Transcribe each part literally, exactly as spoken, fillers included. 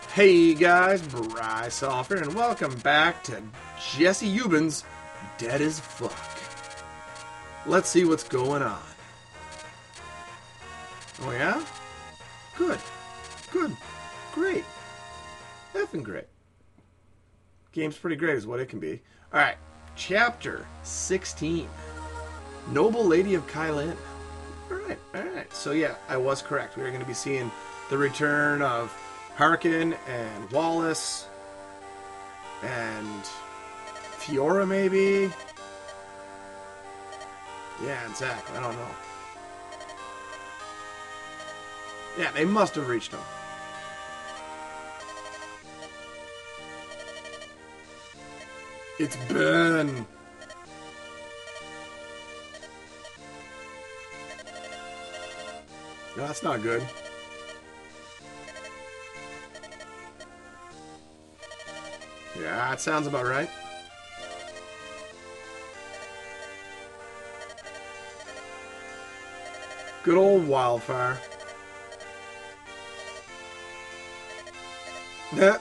Hey guys, Bryce Offer, and welcome back to Jesse Eubens' Dead as Fuck. Let's see what's going on. Oh yeah? Good. Good. Great. Effing great. Game's pretty great is what it can be. Alright, Chapter sixteen. Noble Lady of Kylin. Alright, alright. So yeah, I was correct. We are going to be seeing the return of Harkin and Wallace and Fiora, maybe? Yeah, exactly. I don't know. Yeah, they must have reached him. It's Ben. No, that's not good. Yeah, that sounds about right. Good old wildfire. Yeah.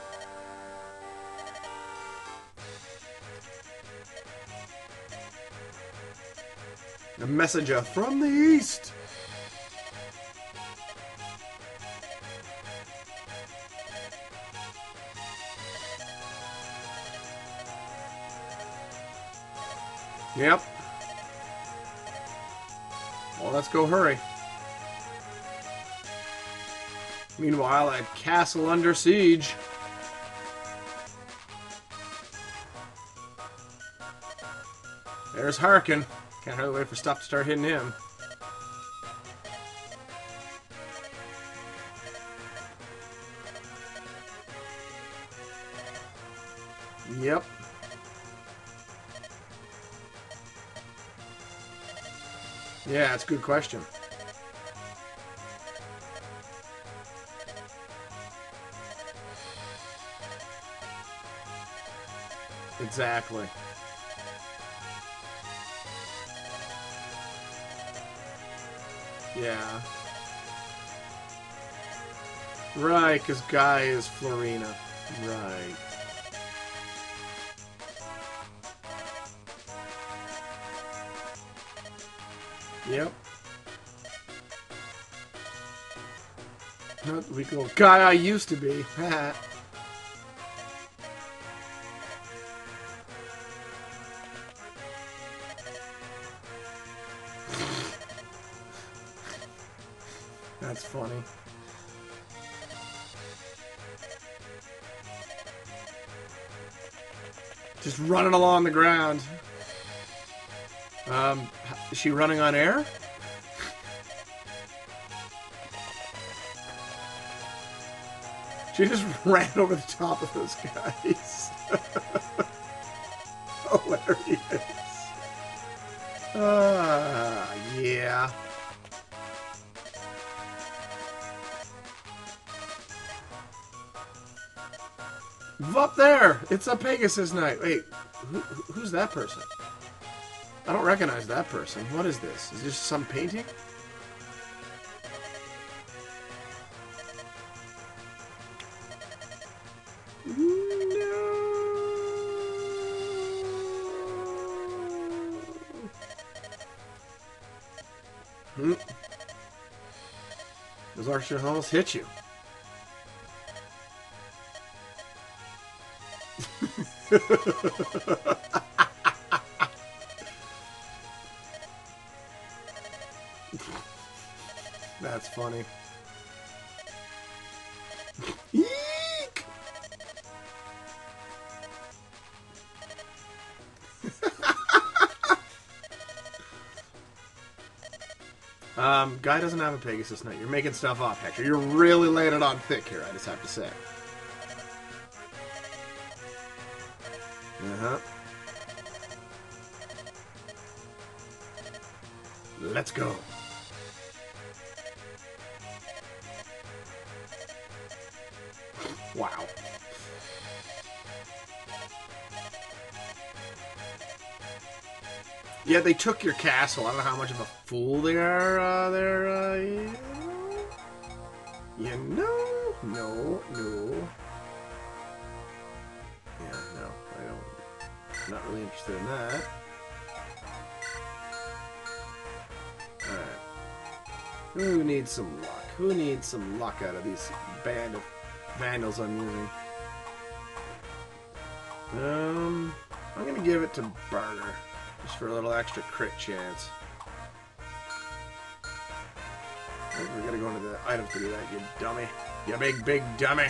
A messenger from the east. Yep. Well, let's go hurry. Meanwhile, at Castle Under Siege. There's Harkin. Can't hardly wait for stuff to start hitting him. Yep. Yeah, that's a good question. Exactly. Yeah. Right, because Guy is Florina. Right. Yep. Not the weak little guy I used to be. That's funny. Just running along the ground. Um, is she running on air? She just ran over the top of those guys. Hilarious. Ah, uh, yeah. Up there! It's a Pegasus Knight. Wait, who, who's that person? I don't recognize that person. What is this? Is this some painting? No. Hmm. Those archers almost hit you. That's funny. Eek! um, Guy doesn't have a Pegasus Knight. You're making stuff up, Hector. You're really laying it on thick here, I just have to say. Uh-huh. Let's go. Wow. Yeah, they took your castle. I don't know how much of a fool they are uh, there. Uh, you know? No, no. Yeah, no, I don't. I'm not really interested in that. Alright. Who needs some luck? Who needs some luck out of these band of vandals I'm using? Um, I'm gonna give it to Barter, just for a little extra crit chance. We gotta go into the items to do that, you dummy. You big, big dummy.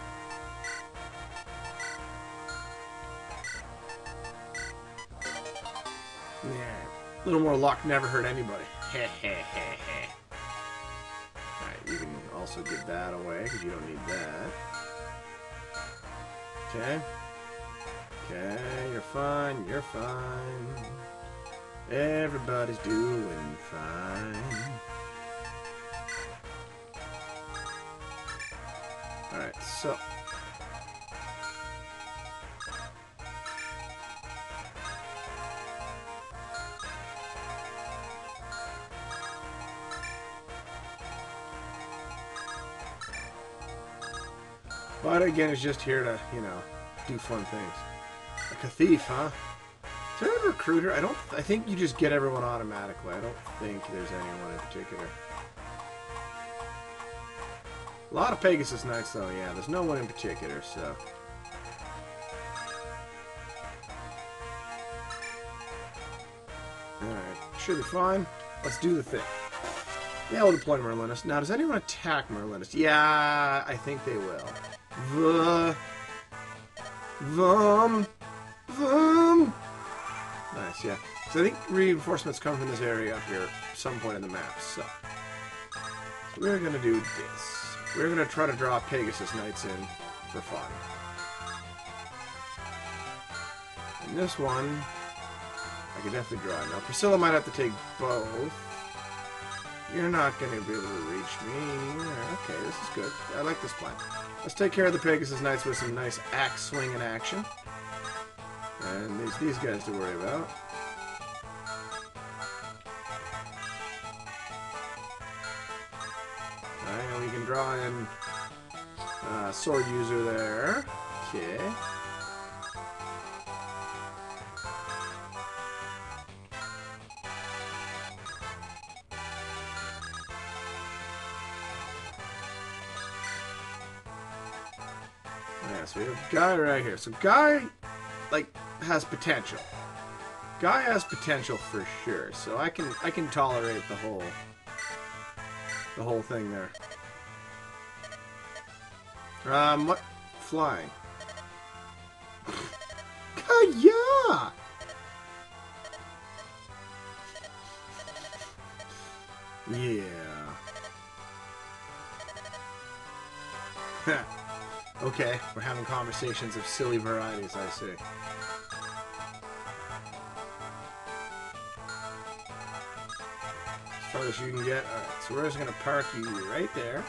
Yeah, a little more luck never hurt anybody. Heh heh heh heh. Alright, you can also give that away, because you don't need that. Okay. Okay, you're fine, you're fine. Everybody's doing fine. Alright, so... But again, it's just here to, you know, do fun things. Like a thief, huh? Is there a recruiter? I don't... I think you just get everyone automatically. I don't think there's anyone in particular. A lot of Pegasus Knights, though, yeah. There's no one in particular, so... Alright, should be fine. Let's do the thing. Yeah, we'll deploy Merlinus. Now, does anyone attack Merlinus? Yeah, I think they will. The... Vum... Vum... Nice, yeah. So I think reinforcements come from this area up here at some point in the map, so... so we're gonna do this. We're gonna try to draw Pegasus Knights in for fun. And this one... I could definitely draw it. Now, Priscilla might have to take both. You're not going to be able to reach me. Okay, this is good. I like this plan. Let's take care of the Pegasus Knights with some nice axe swinging action. And these, these guys to worry about. Alright, we can draw in uh, sword user there. Okay. Yeah, so we have Guy right here. So Guy, like, has potential. Guy has potential for sure. So I can I can tolerate the whole the whole thing there. Um, what? Flying. Kaya! Yeah. Okay, we're having conversations of silly varieties, I see. As far as you can get. Alright, so we're just going to park you right there.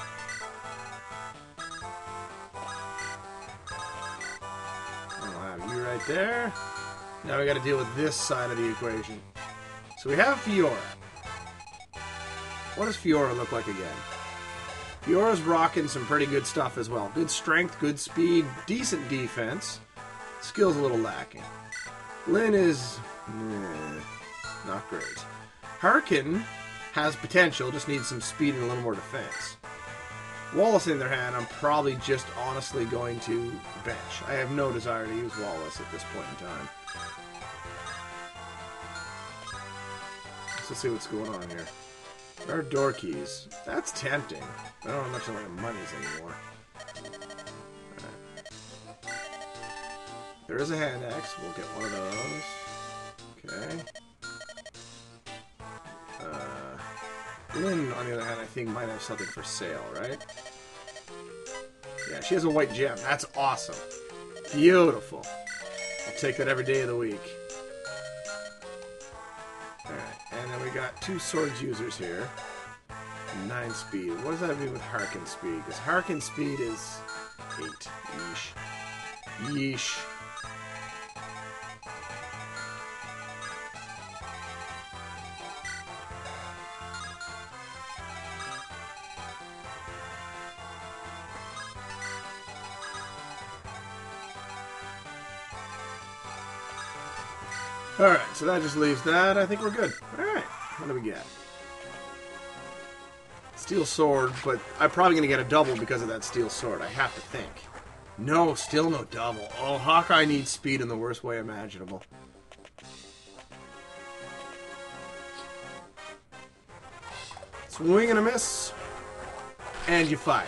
I'll have you right there. Now we got to deal with this side of the equation. So we have Fiora. What does Fiora look like again? Fiora's rocking some pretty good stuff as well. Good strength, good speed, decent defense. Skill's a little lacking. Lyn is... Eh, not great. Harkin has potential, just needs some speed and a little more defense. Wallace, in their hand, I'm probably just honestly going to bench. I have no desire to use Wallace at this point in time. Let's see what's going on here. There are door keys. That's tempting. I don't have much of my monies anymore. Right. There is a hand axe. We'll get one of those. Okay. Uh, Lyn, on the other hand, I think might have something for sale, right? Yeah, she has a white gem. That's awesome. Beautiful. I'll take that every day of the week. And then we got two swords users here. Nine speed. What does that mean with Harkin speed? Because Harkin speed is eight. Yeesh. Yeesh. Alright, so that just leaves that. I think we're good. Alright, what do we get? Steel sword, but I'm probably going to get a double because of that steel sword. I have to think. No, still no double. Oh, Hawkeye needs speed in the worst way imaginable. Swing and a miss. And you fire.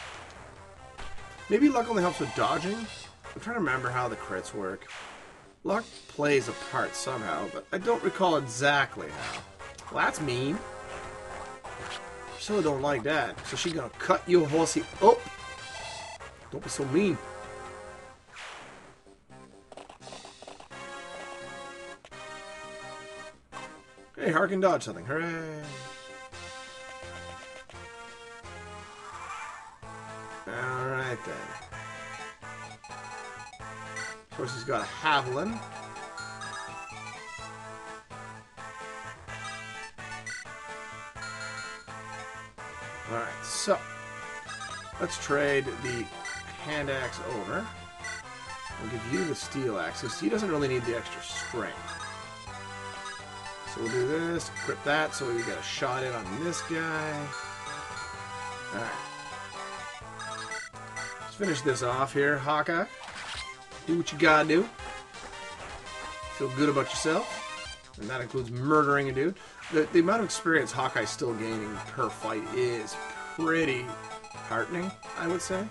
Maybe luck only helps with dodging? I'm trying to remember how the crits work. Luck plays a part somehow, but I don't recall exactly how. Well, that's mean. Priscilla don't like that, so she gonna cut you horsey up. Don't be so mean. Hey, Harkin dodge something. Hooray. Alright then. Of course, he's got a Haviland. Alright, so let's trade the hand axe over. I'll give you the steel axe, because he doesn't really need the extra strength. So we'll do this, equip that, so we get a shot in on this guy. Alright. Let's finish this off here, Hawkeye. Do what you gotta do. Feel good about yourself. And that includes murdering a dude. The, the amount of experience Hawkeye's still gaining per fight is pretty heartening, I would say.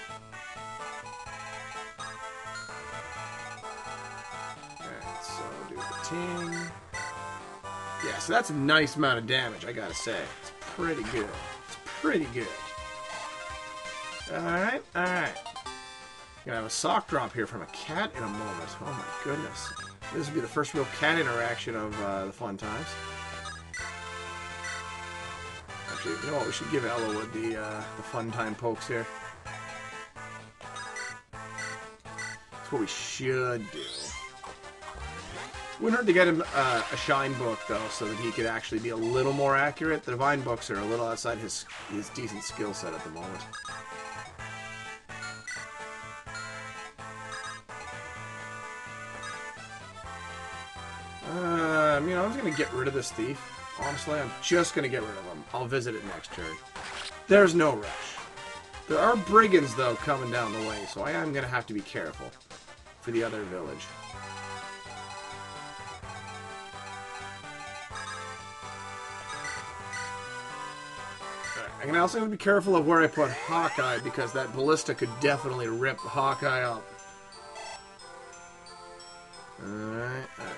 Alright, so do the ting. Yeah, so that's a nice amount of damage, I gotta say. It's pretty good. It's pretty good. Alright, alright. Gonna have a sock drop here from a cat in a moment. Oh my goodness. This will be the first real cat interaction of uh, the fun times. Actually, you know what? We should give Elowood the, uh, the fun time pokes here. That's what we should do. Wouldn't hurt to get him uh, a shine book, though, so that he could actually be a little more accurate. The divine books are a little outside his, his decent skill set at the moment. Um, you know, I'm just going to get rid of this thief. Honestly, I'm just going to get rid of him. I'll visit it next turn. There's no rush. There are brigands, though, coming down the way, so I am going to have to be careful for the other village. Right, I'm also going to be careful of where I put Hawkeye, because that ballista could definitely rip Hawkeye up. Alright, alright.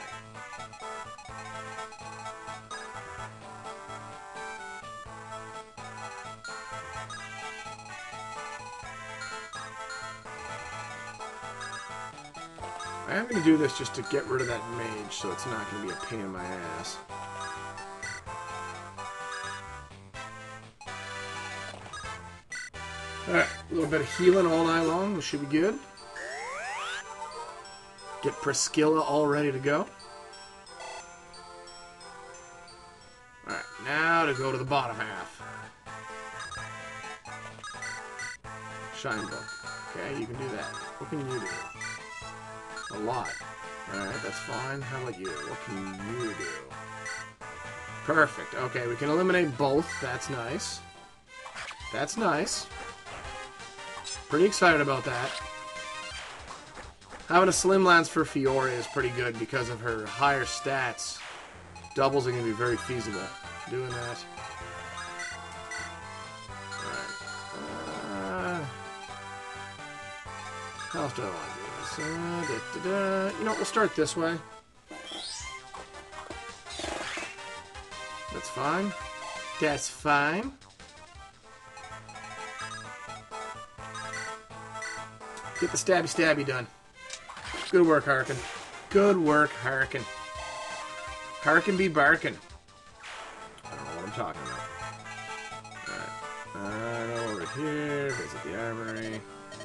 I am going to do this just to get rid of that mage, so it's not going to be a pain in my ass. Alright, a little bit of healing all night long, this should be good. Get Priscilla all ready to go. Alright, now to go to the bottom half. Shine book. Okay, you can do that. What can you do? A lot. Alright, that's fine. How about you? What can you do? Perfect. Okay, we can eliminate both. That's nice. That's nice. Pretty excited about that. Having a Slim Lance for Fiora is pretty good because of her higher stats. Doubles are going to be very feasible. Doing that. Alright. Uh, how else do I want to do? So, da, da, da. You know, we'll start this way. That's fine. That's fine. Get the stabby stabby done. Good work, Harkin. Good work, Harkin. Harkin be barkin. I don't know what I'm talking about. Alright. Uh, over here. Visit the armory.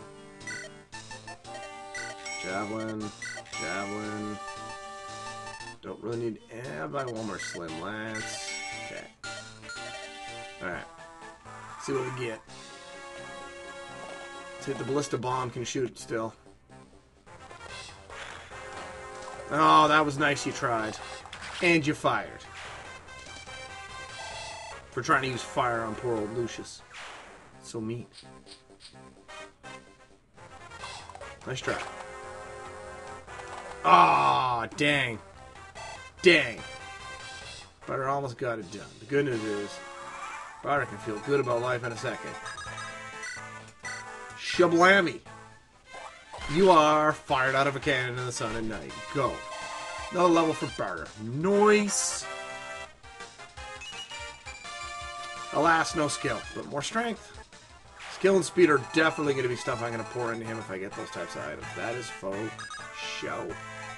Javelin, Javelin. Don't really need. Eh, I'll buy one more Slim Lance. Okay. Alright. See what we get. Let's hit the Ballista Bomb. Can shoot still. Oh, that was nice you tried. And you fired. For trying to use fire on poor old Lucius. So mean. Nice try. Ah, oh, dang. Dang. Butter almost got it done. The good news is, Butter can feel good about life in a second. Shablammy. You are fired out of a cannon in the sun at night. Go. Another level for Barter. Nice. Alas, no skill, but more strength. Skill and speed are definitely going to be stuff I'm going to pour into him if I get those types of items. That is faux show.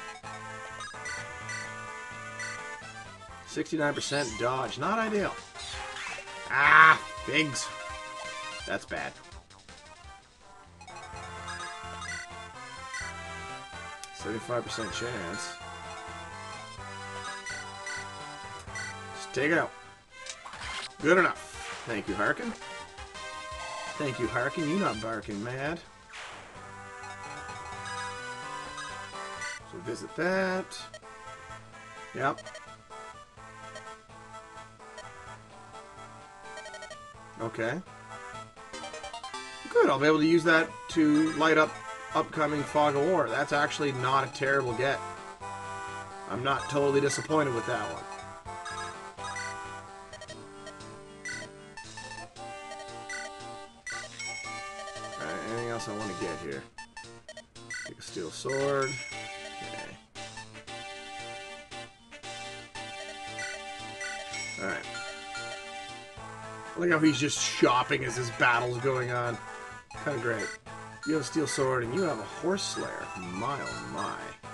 sixty-nine percent dodge. Not ideal. Ah, figs. That's bad. seventy-five percent chance. Just take it out. Good enough. Thank you, Harkin. Thank you, Harkin. You not barking mad. So visit that. Yep. Okay. Good. I'll be able to use that to light up upcoming Fog of War. That's actually not a terrible get. I'm not totally disappointed with that one. Alright, anything else I want to get here? Take a steel sword. Okay. Alright. I like how he's just shopping as his battle's going on. Kind of great. You have a steel sword and you have a horse slayer. My oh my.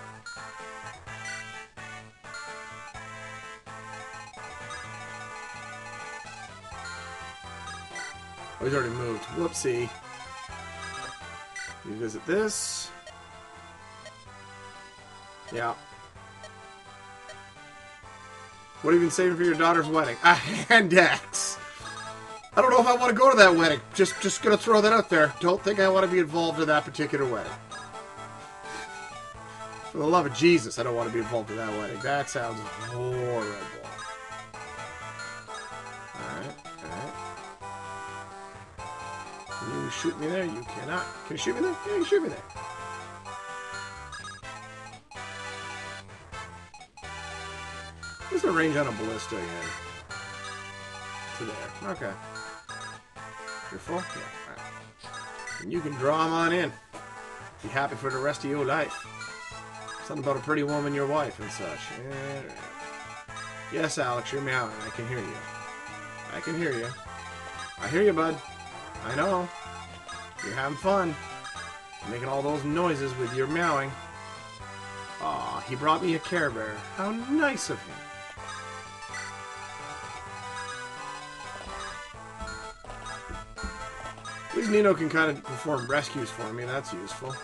Oh, he's already moved. Whoopsie. Revisit this. Yeah. What have you been saving for your daughter's wedding? A hand axe. I don't know if I want to go to that wedding. Just just gonna throw that out there. Don't think I want to be involved in that particular wedding. For the love of Jesus, I don't want to be involved in that wedding. That sounds horrible. Alright, alright. Can you shoot me there? You cannot. Can you shoot me there? Yeah, you shoot me there. What's the range on a ballista again? To there. Okay. You're full? Yeah. Right. And you can draw them on in. Be happy for the rest of your life. Something about a pretty woman, your wife, and such. Yeah, right. Yes, Alex, you're meowing. I can hear you. I can hear you. I hear you, bud. I know. You're having fun. You're making all those noises with your meowing. Aw, he brought me a Care Bear. How nice of him. At least Nino can kind of perform rescues for me. That's useful.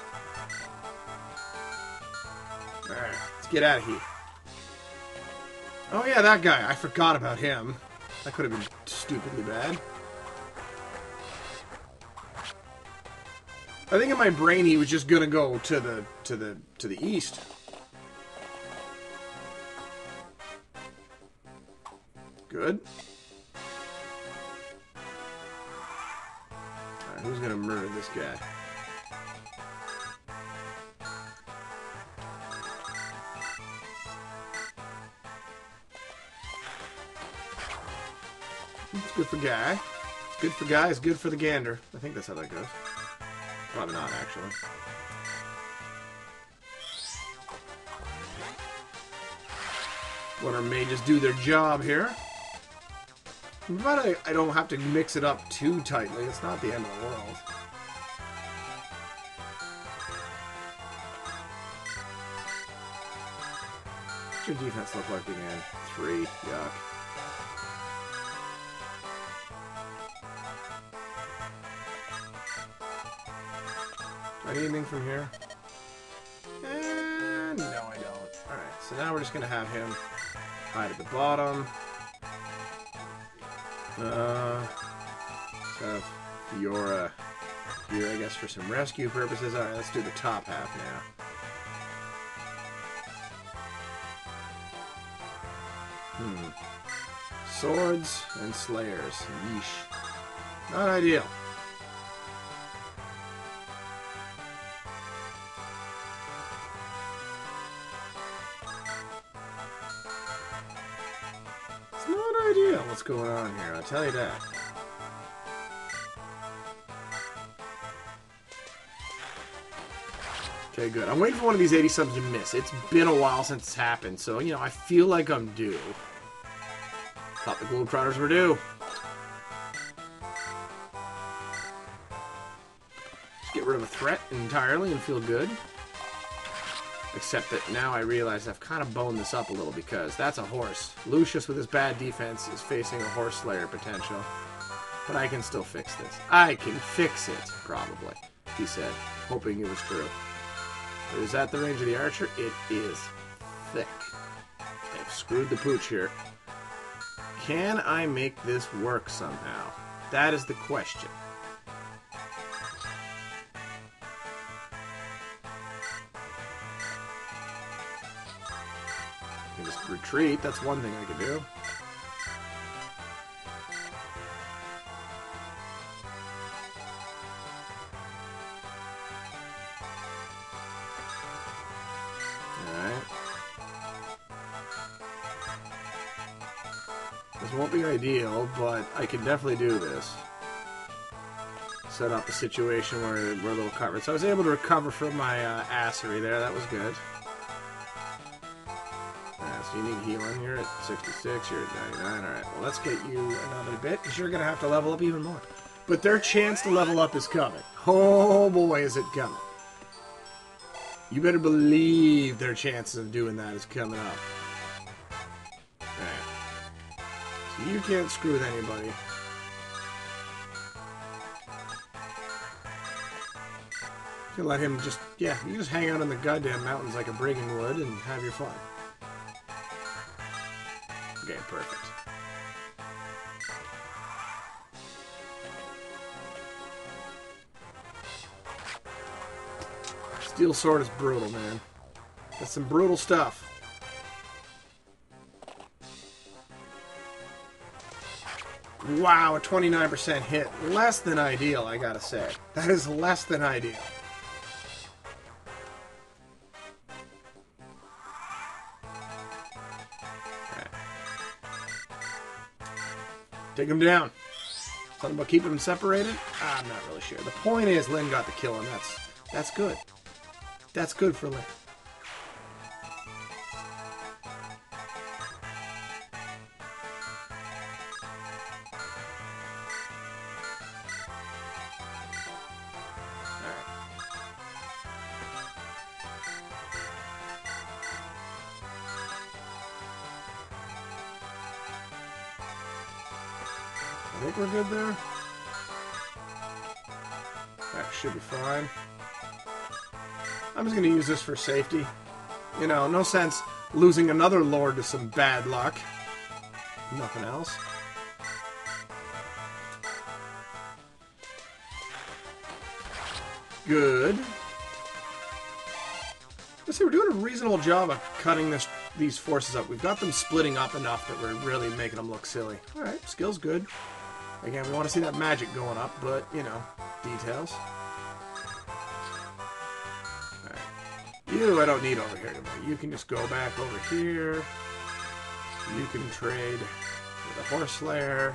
Alright, let's get out of here. Oh yeah, that guy. I forgot about him. That could have been stupidly bad. I think in my brain he was just gonna go to the to the to the east. Good. Alright, who's gonna murder this guy? It's good for Guy. It's good for Guy, it's good for the gander. I think that's how that goes. Probably not, actually. Let our mages do their job here. But I, I don't have to mix it up too tightly. It's not the end of the world. What's your defense look like again? Three. Yuck. Do I need anything from here? Eh, no, I don't. Alright, so now we're just going to have him hide at the bottom. Uh, let's have Fiora here, I guess, for some rescue purposes. Alright, let's do the top half now. Hmm. Swords and slayers. Yeesh. Not ideal. It's not ideal what's going on here, I'll tell you that. Okay, good. I'm waiting for one of these eighty subs to miss. It's been a while since it's happened, so, you know, I feel like I'm due. Thought the Globetrotters were due. Just get rid of a threat entirely and feel good. Except that now I realize I've kind of boned this up a little because that's a horse. Lucius, with his bad defense, is facing a horse slayer potential. But I can still fix this. I can fix it, probably, he said, hoping it was true. Is that the range of the archer? It is thick. I've screwed the pooch here. Can I make this work somehow? That is the question. I can just retreat. That's one thing I could do. This won't be ideal, but I can definitely do this. Set up a situation where we're a little covered. So I was able to recover from my uh, assery there. That was good. Yeah, so you need healing. You're at sixty-six. You're at ninety-nine. Alright, well, let's get you another bit, because you're going to have to level up even more. But their chance to level up is coming. Oh, boy, is it coming. You better believe their chances of doing that is coming up. You can't screw with anybody. You can let him just, yeah, you can just hang out in the goddamn mountains like a brigand would and have your fun. Okay, perfect. Steel sword is brutal, man. That's some brutal stuff. Wow, a twenty-nine percent hit. Less than ideal, I gotta say. That is less than ideal. Right. Take him down. Something about keeping them separated? I'm not really sure. The point is, Lyn got the kill, and that's that's good. That's good for Lyn. I think we're good there. That should be fine. I'm just going to use this for safety. You know, no sense losing another lord to some bad luck. Nothing else. Good. Let's see, we're doing a reasonable job of cutting this these forces up. We've got them splitting up enough that we're really making them look silly. Alright, skill's good. Again, we want to see that magic going up, but, you know, details. Alright. You I don't need over here anymore. You can just go back over here. You can trade with a horse slayer.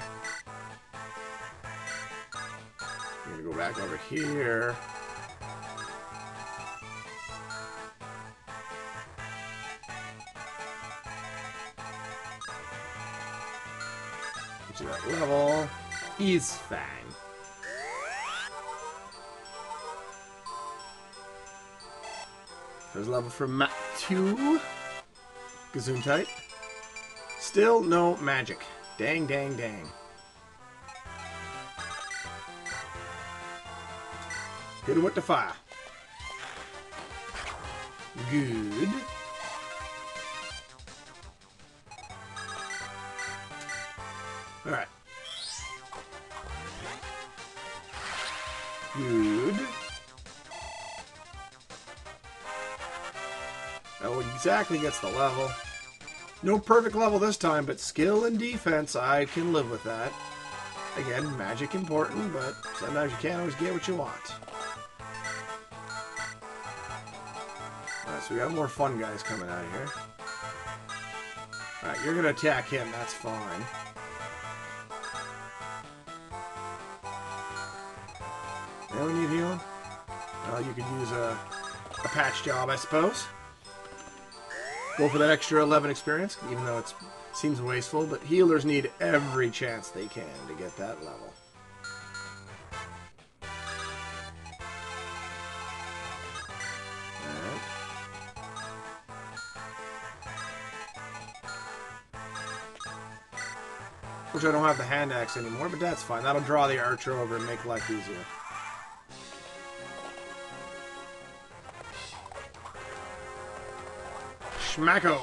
You're going to go back over here. To that level is fine. There's a level from map two. Gesundheit. Still no magic. Dang, dang, dang. Hit him with the fire. Good. Alright. Good. Oh, exactly gets the level. No perfect level this time, but skill and defense, I can live with that. Again, magic important, but sometimes you can't always get what you want. Alright, so we got more fun guys coming out of here. Alright, you're gonna attack him, that's fine. Now we need healing? Well, you could use a, a patch job, I suppose. Go for that extra eleven experience, even though it seems wasteful, but healers need every chance they can to get that level. Alright. Which I don't have the hand axe anymore, but that's fine. That'll draw the archer over and make life easier. Schmacko!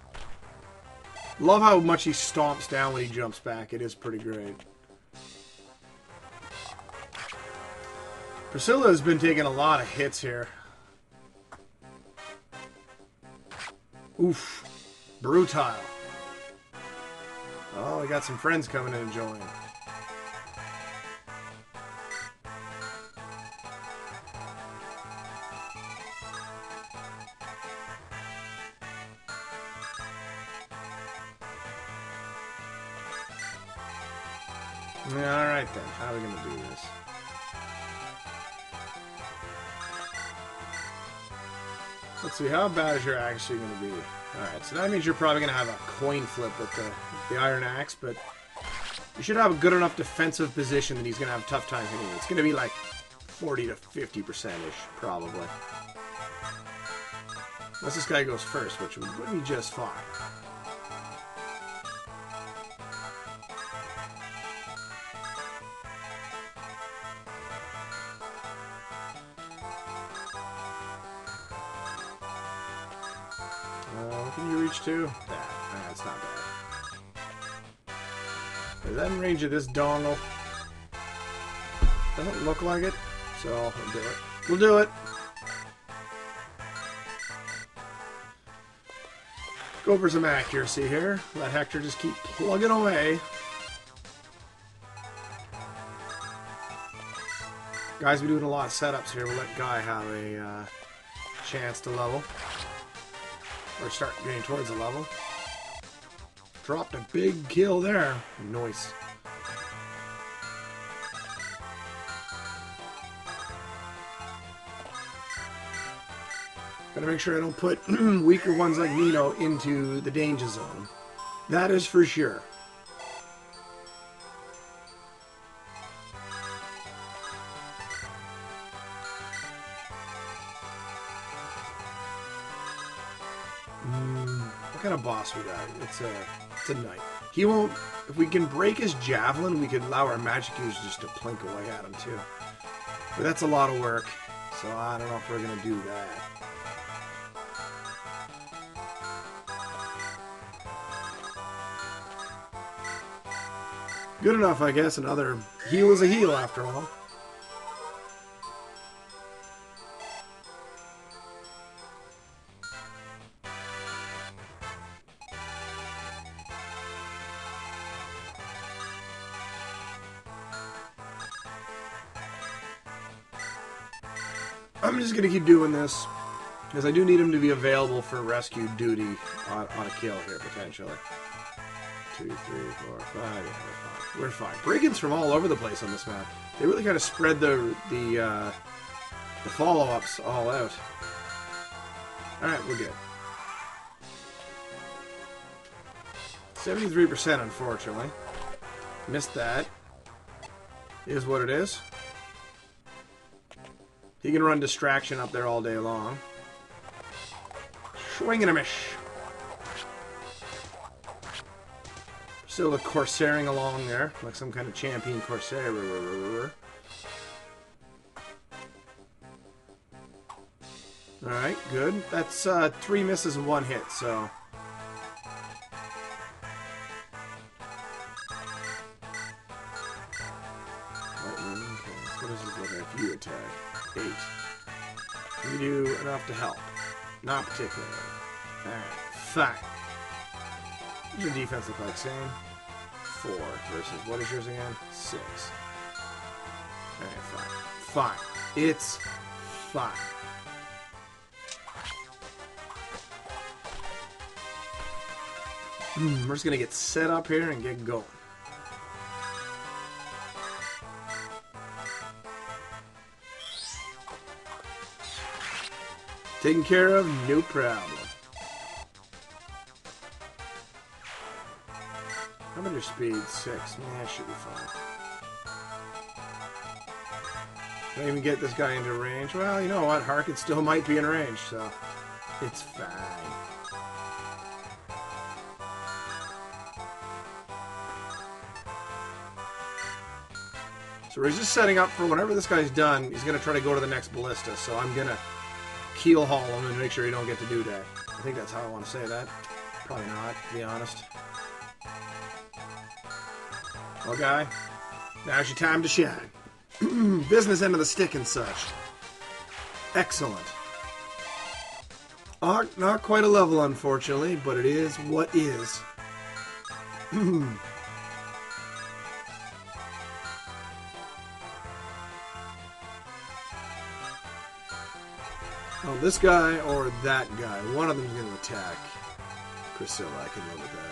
Love how much he stomps down when he jumps back. It is pretty great. Priscilla has been taking a lot of hits here. Oof. Brutal. Oh, we got some friends coming in and joining. Alright then, how are we going to do this? Let's see, how bad is your actually going to be? Alright, so that means you're probably going to have a coin flip with the, the iron axe, but you should have a good enough defensive position that he's going to have a tough time hitting you. It's going to be like forty to fifty percent-ish, probably. Unless this guy goes first, which would, would be just fine. To that. That's not bad. Is that in range of this dongle? Doesn't look like it, so we'll do it. We'll do it. Go for some accuracy here. Let Hector just keep plugging away. Guys, we're doing a lot of setups here. We'll let Guy have a uh, chance to level. Or start getting towards the level. Dropped a big kill there. Nice. Gotta make sure I don't put weaker ones like Nino into the danger zone. That is for sure. What kind of boss we got? It's a, it's a knight. He won't... If we can break his javelin, we could allow our magic users just to plink away at him, too. But that's a lot of work, so I don't know if we're going to do that. Good enough, I guess. Another heal is a heal, after all. I'm just going to keep doing this, because I do need him to be available for rescue duty on, on a kill here, potentially. Two, three, four, five, yeah, we're fine. We're fine. Brigands from all over the place on this map. They really kind of spread the, the, uh, the follow-ups all out. Alright, we're good. seventy-three percent, unfortunately. Missed that. Is what it is. He can run distraction up there all day long. Swing and a mish. Still a Corsairing along there, like some kind of champion Corsair. Alright, good. That's uh, three misses and one hit, so... What does this look like if you attack? Eight. You do enough to help. Not particularly. Alright, fine. What does your defense look like? Same. Four versus, what is yours again? Six. Alright, fine. Fine. It's fine. Mm, we're just gonna get set up here and get going. Taken care of, no problem. How about your speed? Six. Man, that should be fine. Don't even get this guy into range. Well, you know what? Harkett still might be in range, so it's fine. So we're just setting up for whenever this guy's done, he's going to try to go to the next ballista. So I'm going to keel haul him and make sure he don't get to do that. I think that's how I want to say that. Probably not, to be honest. Well, guy, now's your time to shine. Business end of the stick and such. Excellent. Uh, not quite a level, unfortunately, but it is what is. Oh, this guy or that guy. One of them's going to attack Priscilla. I can live with that.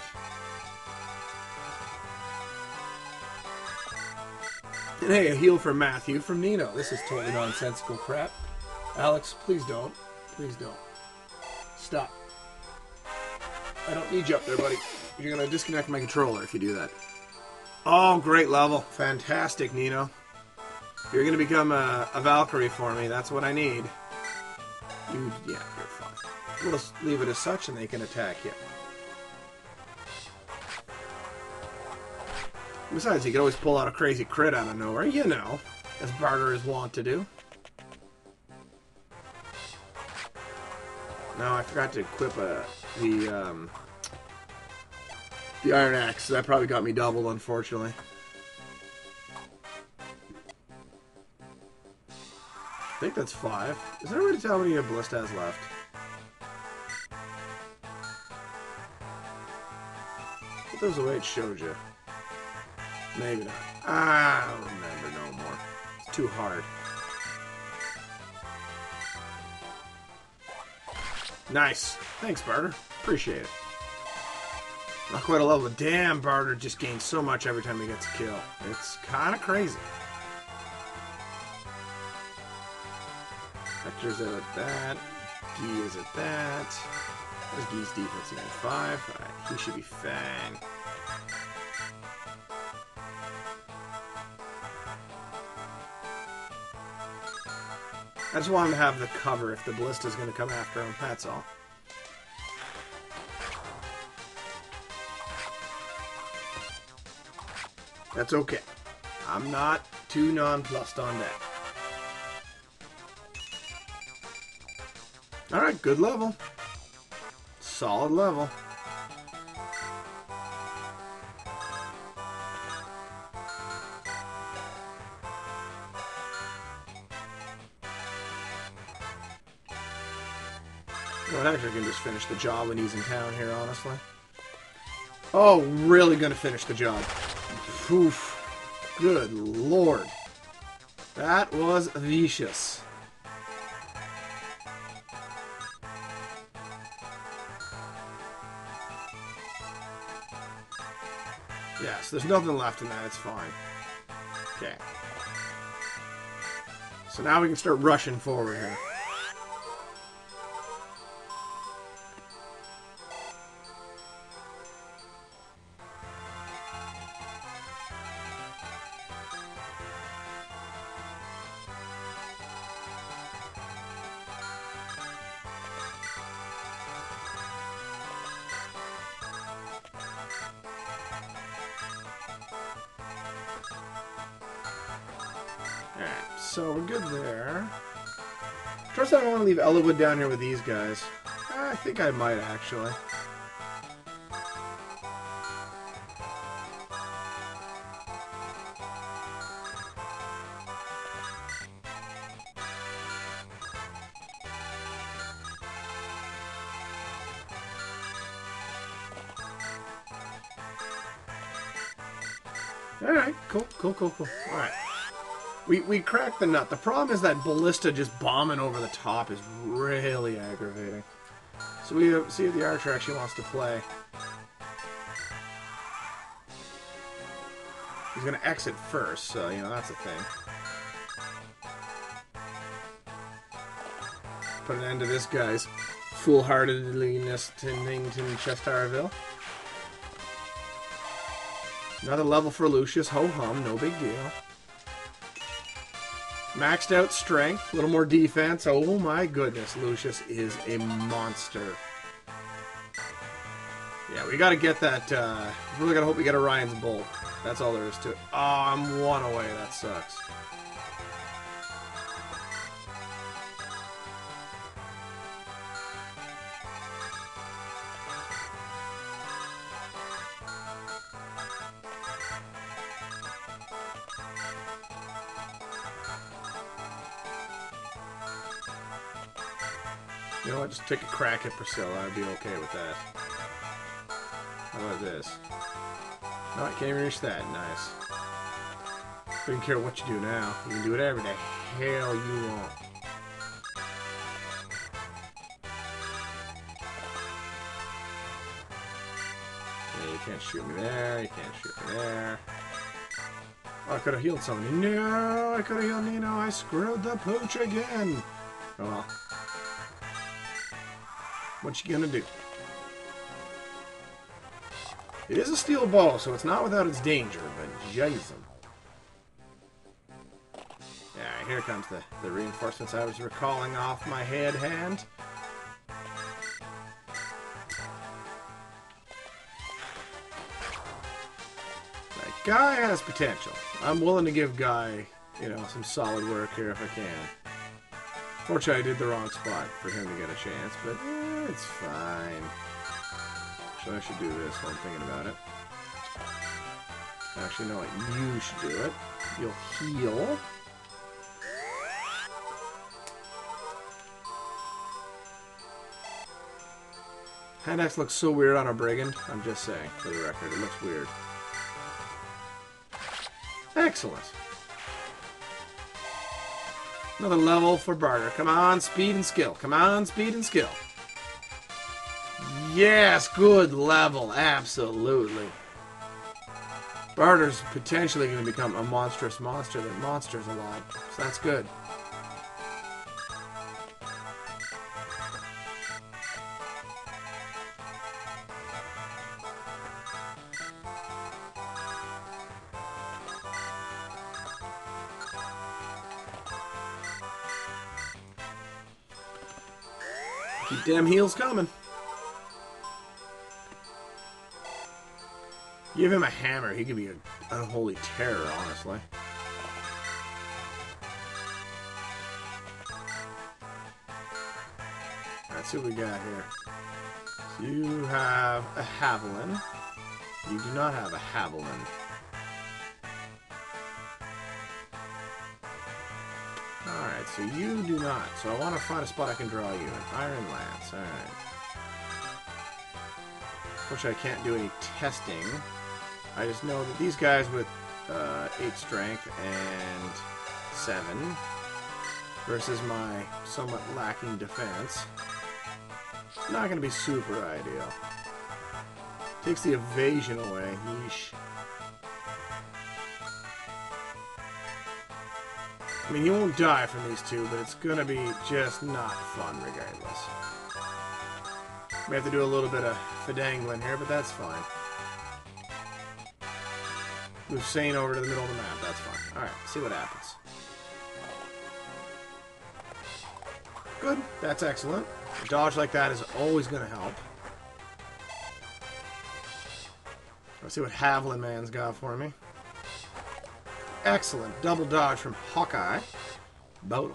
And hey, a heal for Matthew from Nino. This is totally nonsensical crap. Alex, please don't. Please don't. Stop. I don't need you up there, buddy. You're going to disconnect my controller if you do that. Oh, great level. Fantastic, Nino. If you're going to become a, a Valkyrie for me, that's what I need. You, yeah, you're fine. We'll just leave it as such and they can attack you. Besides, you could always pull out a crazy crit out of nowhere, you know, as Barter is wont to do. No, I forgot to equip a, the um, the Iron Axe. So that probably got me doubled, unfortunately. I think that's five. Is there a way to tell how many your ballista has left? I thought there was a way it showed you. Maybe not. I don't remember no more. It's too hard. Nice. Thanks, Barter. Appreciate it. Not quite a level. Damn, Barter just gains so much every time he gets a kill. It's kind of crazy. Vector's at that. Guy is at that. There's Guy's defense again. Five. Alright, he should be fine. I just want him to have the cover if the ballista's going to come after him. That's all. That's okay. I'm not too nonplussed on that. Alright, good level. Solid level. Well, actually, I can just finish the job when he's in town here, honestly. Oh, really gonna finish the job. Oof. Good lord. That was vicious. Yes, there's nothing left in that, it's fine. Okay. So now we can start rushing forward here. Alright, so we're good there. Trust I don't want to leave Ellawood down here with these guys. I think I might, actually. Alright, cool, cool, cool, cool. Alright. We, we cracked the nut. The problem is that Ballista just bombing over the top is really aggravating. So we uh, see if the archer actually wants to play. He's going to exit first, so, you know, that's a thing. Put an end to this guy's foolhardiness to Nington Chestarville. Another level for Lucius. Ho-hum, no big deal. Maxed out strength, a little more defense. Oh my goodness, Lucius is a monster. Yeah, we gotta get that, uh, really gotta hope we get Orion's Bolt. That's all there is to it. Oh, I'm one away, that sucks. You know what, just take a crack at Priscilla, I'd be okay with that. How about this? No, I can't even reach that, nice. Don't care what you do now, you can do whatever the hell you want. Yeah, you can't shoot me there, you can't shoot me there. Oh, I could have healed somebody. No, I could have healed Nino, I screwed the pooch again! Oh well. What you gonna do? It is a steel bow, so it's not without its danger, but jeez. Yeah, here comes the, the reinforcements I was recalling off my head hand. That guy has potential. I'm willing to give Guy, you know, some solid work here if I can. Fortunately, I did the wrong spot for him to get a chance, but eh, it's fine. So I should do this while I'm thinking about it. Actually, no, you should do it. You'll heal. Hand axe looks so weird on a brigand. I'm just saying, for the record, it looks weird. Excellent. Another level for Barter. Come on, speed and skill. Come on, speed and skill. Yes, good level. Absolutely. Barter's potentially going to become a monstrous monster that monsters a lot. So that's good. Keep damn heals coming. Give him a hammer, he could be an unholy terror, honestly. Let's see what we got here. So you have a Haviland. You do not have a Haviland. Alright, so you do not. So I want to find a spot I can draw you. An Iron Lance, alright. Unfortunately, I can't do any testing. I just know that these guys with uh, eight strength and seven versus my somewhat lacking defense, not going to be super ideal. Takes the evasion away. Yeesh. I mean, he won't die from these two, but it's going to be just not fun regardless. We have to do a little bit of fidangling here, but that's fine. Move Sane over to the middle of the map, that's fine. Alright, see what happens. Good, that's excellent. A dodge like that is always going to help. Let's see what Haviland Man's got for me. Excellent, double dodge from Hawkeye. Beautiful.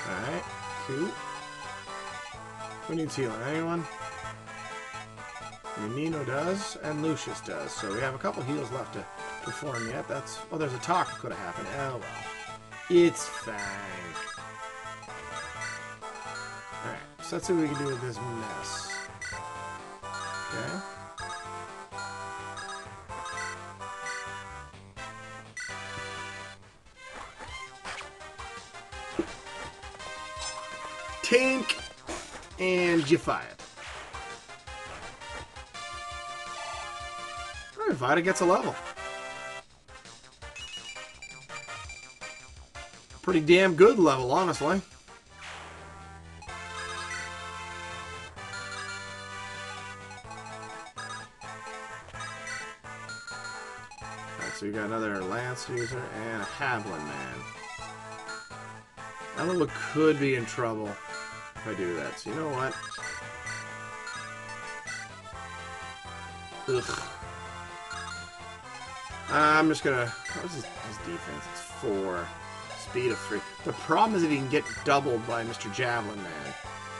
Alright, cool. Who needs healing? Anyone? I mean, Nino does, and Lucius does. So we have a couple heals left to perform yet. That's... Oh, there's a talk that could have happened. Oh, well. It's fine. Alright, so let's see what we can do with this mess. Okay. Tank, and you fire it. Alright, Vita gets a level. Pretty damn good level, honestly. Alright, so you got another Lance user and a Haviland man. Ella could be in trouble if I do that. So you know what? Ugh. I'm just gonna... What's his, his defense? It's four. Speed of three. The problem is if he can get doubled by Mister Javelin Man.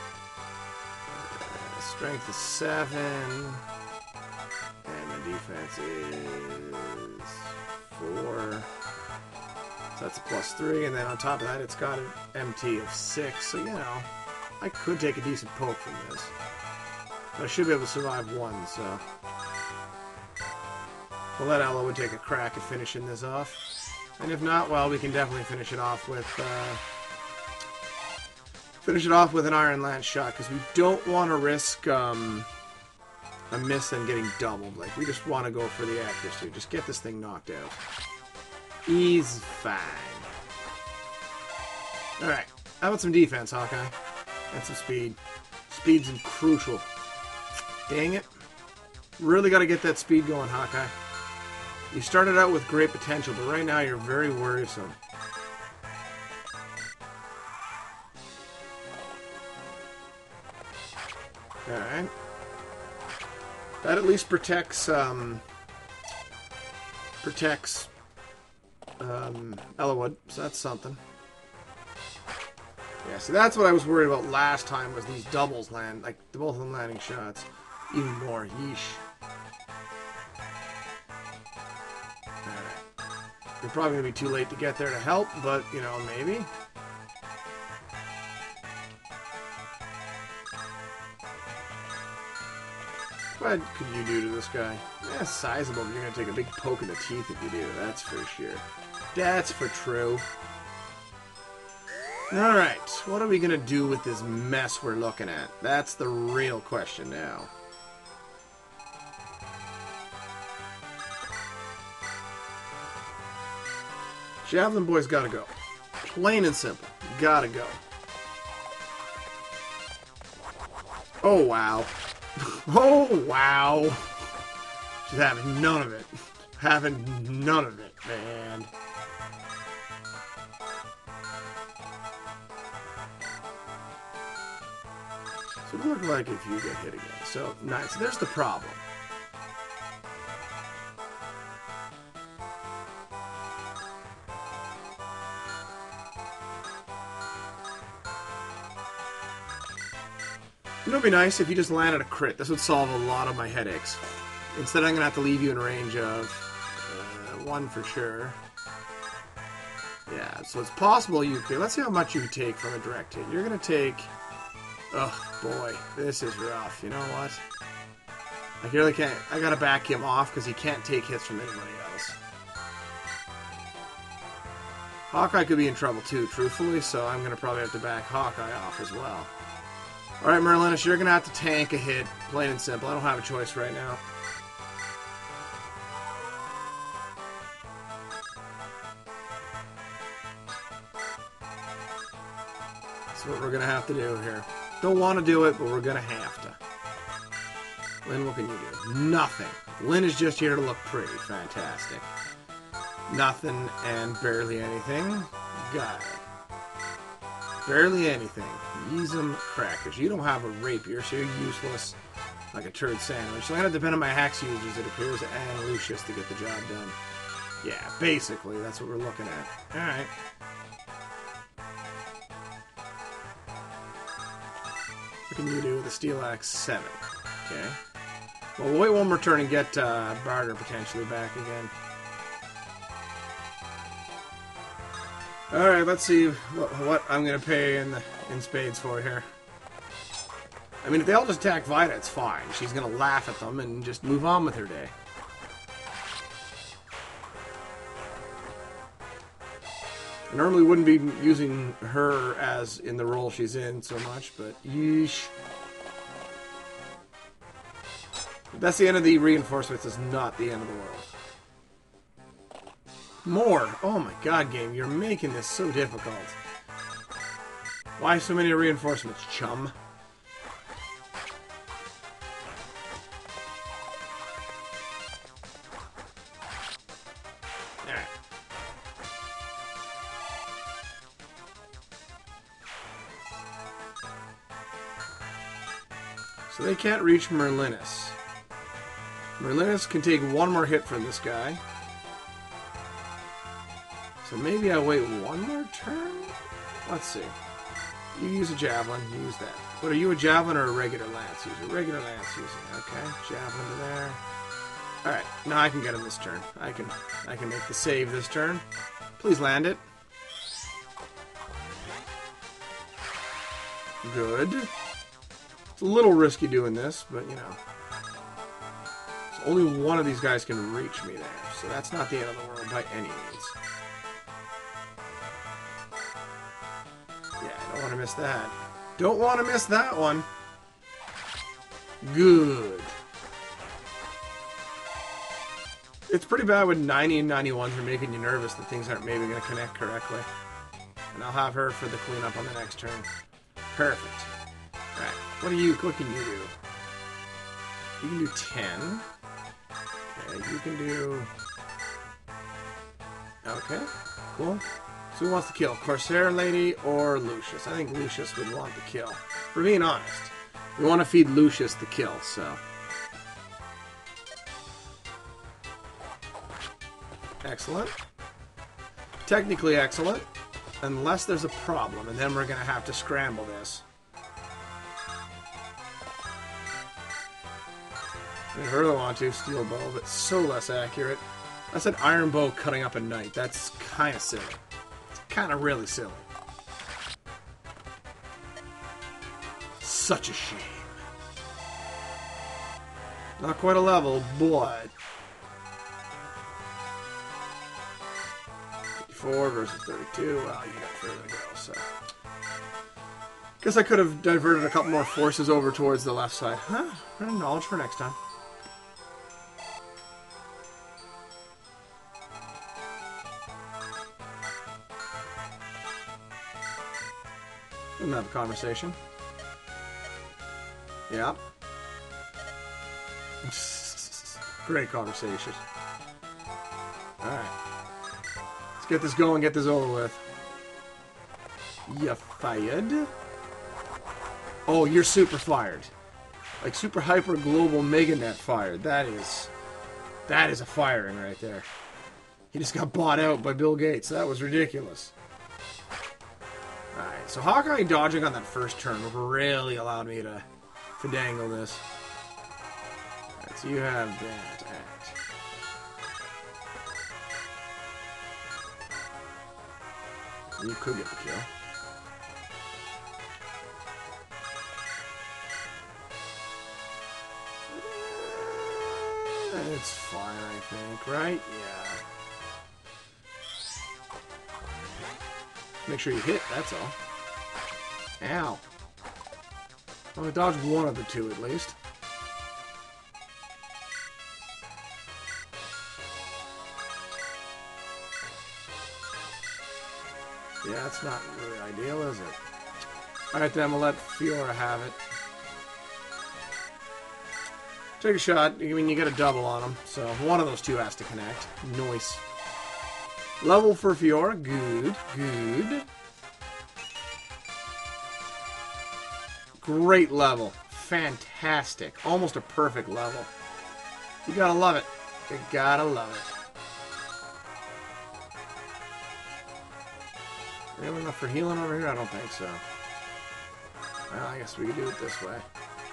Uh, strength is seven. And my defense is four. So that's a plus three. And then on top of that, it's got an M T of six. So, you know, I could take a decent poke from this. But I should be able to survive one, so... We'll let Ella would take a crack at finishing this off. And if not, well, we can definitely finish it off with uh, finish it off with an Iron Lance shot, because we don't want to risk um, a miss and getting doubled. Like, we just want to go for the accuracy. Just get this thing knocked out. He's fine. Alright, how about some defense, Hawkeye? And some speed. Speed's crucial. Dang it. Really got to get that speed going, Hawkeye. You started out with great potential, but right now you're very worrisome. Alright. That at least protects, um... protects, um, Ellawood, so that's something. Yeah, so that's what I was worried about last time, was these doubles land, like, both of them landing shots. Even more, yeesh. You're probably going to be too late to get there to help, but, you know, maybe. What could you do to this guy? Yeah, sizable, but you're going to take a big poke in the teeth if you do, that's for sure. That's for true. Alright, what are we going to do with this mess we're looking at? That's the real question now. Javelin boy's gotta go. Plain and simple. Gotta go. Oh, wow. Oh, wow. Just having none of it. Having none of it, man. So it would look like if you get hit again. So, nice. There's the problem. You know, it'd be nice if you just landed a crit. This would solve a lot of my headaches. Instead, I'm going to have to leave you in range of uh, one for sure. Yeah, so it's possible you could... Let's see how much you could take from a direct hit. You're going to take... Oh, boy. This is rough. You know what? I really can't... I got to back him off because he can't take hits from anybody else. Hawkeye could be in trouble too, truthfully, so I'm going to probably have to back Hawkeye off as well. Alright, Merlinus, you're going to have to tank a hit, plain and simple. I don't have a choice right now. That's what we're going to have to do here. Don't want to do it, but we're going to have to. Lynn, what can you do? Nothing. Lynn is just here to look pretty. Fantastic. Nothing and barely anything. Got it. Barely anything. Use them crackers. You don't have a rapier, so you're useless like a turd sandwich. So I'm going to depend on my Hax users, it appears, and Lucius to get the job done. Yeah, basically, that's what we're looking at. Alright. can you do with a Steel Axe? seven. Okay. Well, we'll wait one more turn and get uh, Barter potentially back again. Alright, let's see what, what I'm going to pay in, the, in spades for here. I mean, if they all just attack Vida, it's fine. She's going to laugh at them and just move on with her day. I normally wouldn't be using her as in the role she's in so much, but yeesh. That's the end of the reinforcements. It's not the end of the world. More! Oh my god, game, you're making this so difficult. Why so many reinforcements, chum? Alright. So they can't reach Merlinus. Merlinus can take one more hit from this guy. So maybe I wait one more turn? Let's see. You use a javelin, you use that. But are you a javelin or a regular lance user? Regular lance user. Okay, javelin to there. Alright, now I can get him this turn. I can I can make the save this turn. Please land it. Good. It's a little risky doing this, but you know. So only one of these guys can reach me there. So that's not the end of the world by any means. Yeah, I don't want to miss that. Don't want to miss that one. Good. It's pretty bad when ninety and ninety-ones are making you nervous that things aren't maybe going to connect correctly. And I'll have her for the cleanup on the next turn. Perfect. Alright, what do you, what can you do? You can do ten. Okay, you can do... Okay, cool. So who wants to kill? Corsair Lady or Lucius? I think Lucius would want the kill. For being honest, we want to feed Lucius the kill, so... Excellent. Technically excellent. Unless there's a problem, and then we're going to have to scramble this. I really want to steel bow, but so less accurate. I said iron bow cutting up a knight. That's kind of silly. It's kind of really silly. Such a shame. Not quite a level, but... fifty-four versus thirty-two. Well, you got further to go, so... Guess I could have diverted a couple more forces over towards the left side. Huh? Knowledge for next time. We'll have a conversation. Yeah. Great conversation. Alright. Let's get this going, get this over with. You fired? Oh, you're super fired. Like super hyper global meganet fired. That is... That is a firing right there. He just got bought out by Bill Gates. That was ridiculous. Alright, so Hawkeye dodging on that first turn really allowed me to finagle this. Alright, so you have that act. You could get the kill. It's fine, I think, right? Yeah. Make sure you hit, that's all. Ow. Well, I dodged one of the two, at least. Yeah, that's not really ideal, is it? Alright then, we'll let Fiora have it. Take a shot. I mean, you get a double on him, so one of those two has to connect. Nice. Level for Fiora. Good. Good. Great level. Fantastic. Almost a perfect level. You gotta love it. You gotta love it. Anyone enough for healing over here? I don't think so. Well, I guess we can do it this way.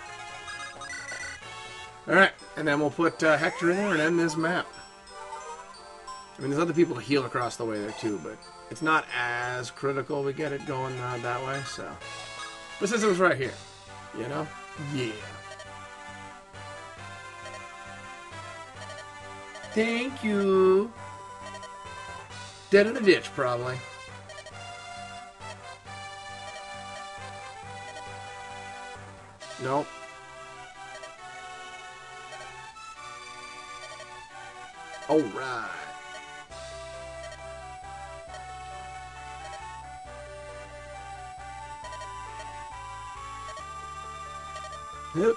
Alright, and then we'll put uh, Hector in there and end this map. I mean, there's other people to heal across the way there too, but it's not as critical we get it going uh, that way, so. But since it was right here, you know? Yeah. Thank you. Dead in a ditch, probably. Nope. All right. Yep.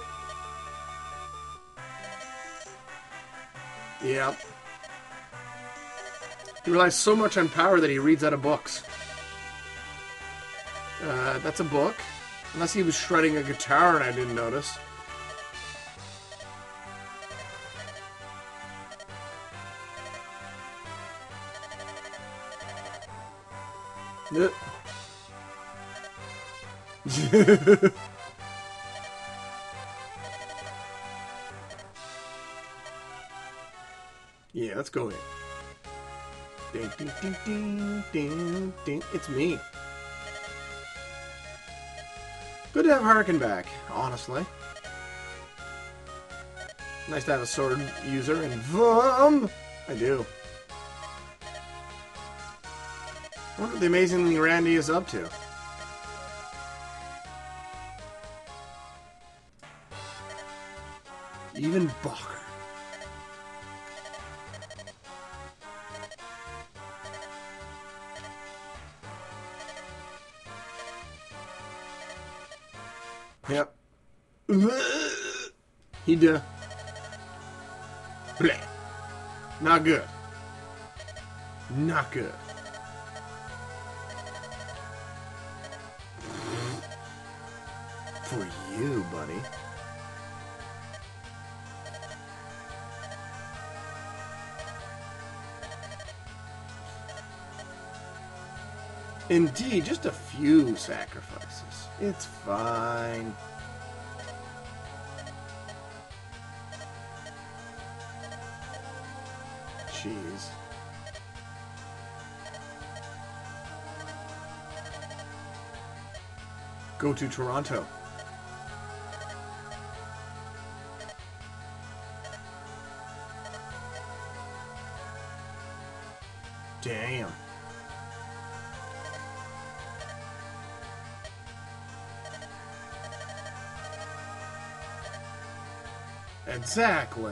Yep. He relies so much on power that he reads out of books. Uh, that's a book. Unless he was shredding a guitar and I didn't notice. Yep. Yeah, let's go in. Ding, ding, ding, ding, ding, ding. It's me. Good to have Harkin back, honestly. Nice to have a sword user in Vum. I do. I wonder what the amazingly Randy is up to. Even Balker. Yep. He did. Bleh. Not good. Not good. For you, buddy. Indeed, just a few sacrifices. It's fine. Jeez. Go to Toronto. Damn. Exactly.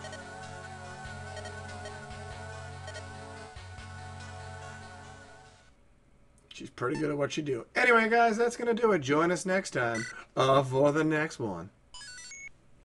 She's pretty good at what she do. Anyway, guys, that's going to do it. Join us next time uh, for the next one.